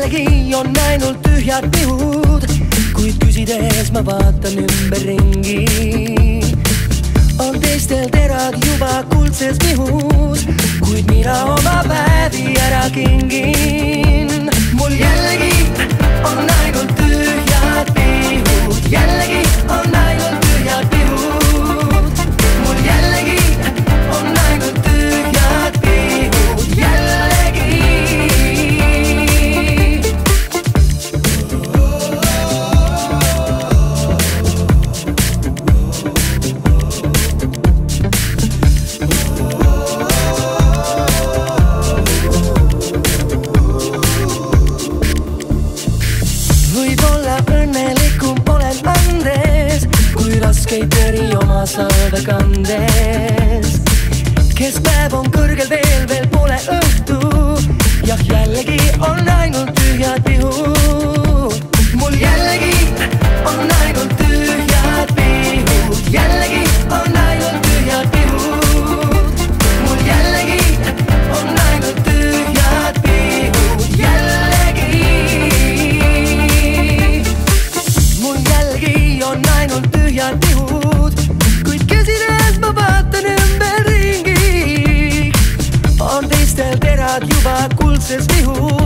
jällegi on ainult tühjad pihud, kuid küsides ma vaatan ümberringi. On teistel terad juba kuldses pihus, kuid mina oma päevi ära kingin. Mul jällegi on ainult tühjad pihud, jällegi on ainult tühjad pihud. Mul jällegi on ainult tühjad pihud, jällegi. Võib-olla õnnelikum olen andes, kui raskeid tõri oma salve kandes. Keskpäev on kõrgel veel pole õhtu, jah jällegi on ainult tühjad pihud. Mul jällegi on ainult tühjad pihud, jällegi on ainult tühjad pihud. Mul jällegi on ainult tühjad pihud, jällegi. Mul jällegi on ainult tühjad pihud, kuid küsides ma vaatan ümberringi. On teistel terad juba kuldses pihud.